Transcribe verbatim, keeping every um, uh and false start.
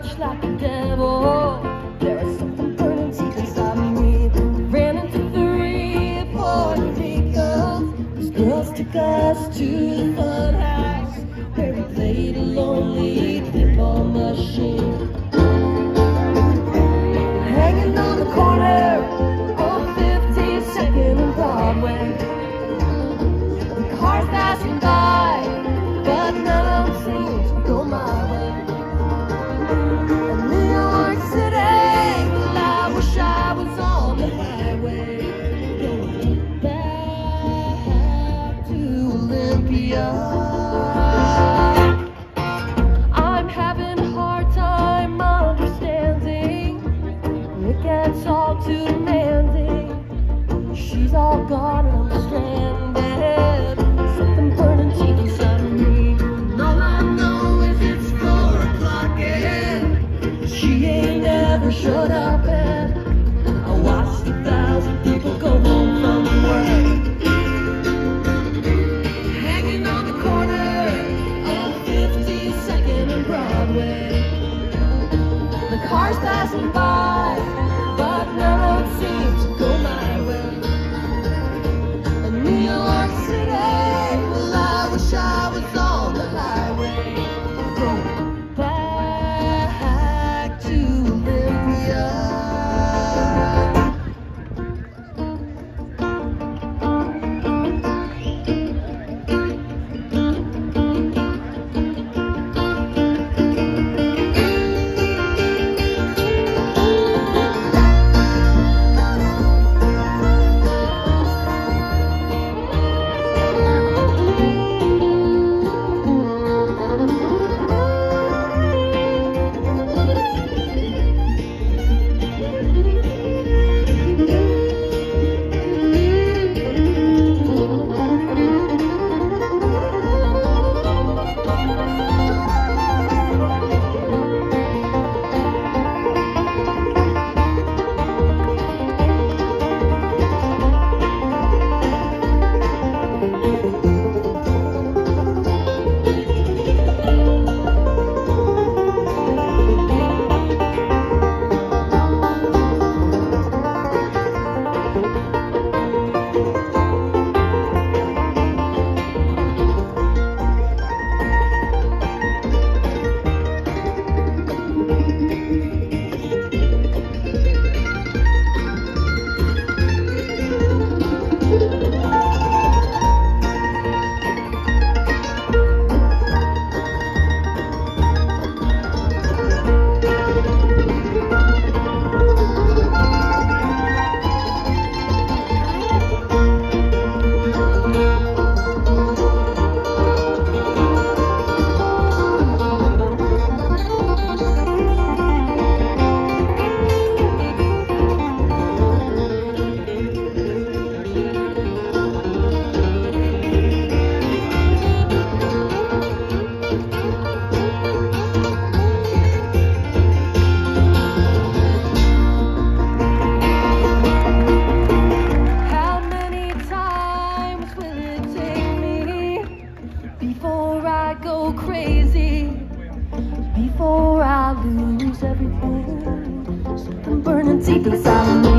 much like a devil. There was something burning deep inside of me. Ran into three Puerto Ricans. Those girls took us to the fun house where we played a lonely pinball machine. Hanging on the corner of fifty-second and Broadway. The cars passing by, but none of them seem to go my way. In New York City, well, I wish I was on the highway, going back to Olympia. I'm having a hard time understanding. It gets all too demanding. She's all gone and I'm stranded. Something burning deep inside of me. And all I know is it's four o'clock and she ain't never showed up. And I watched a thousand people go home from work, hanging on the corner of fifty-second and Broadway. The cars passing by, but none of them seem to go my way. In New York City, well, I wish I was on the highway, going back to Olympia. Before I go crazy, before I lose everything, something burning deep inside of me.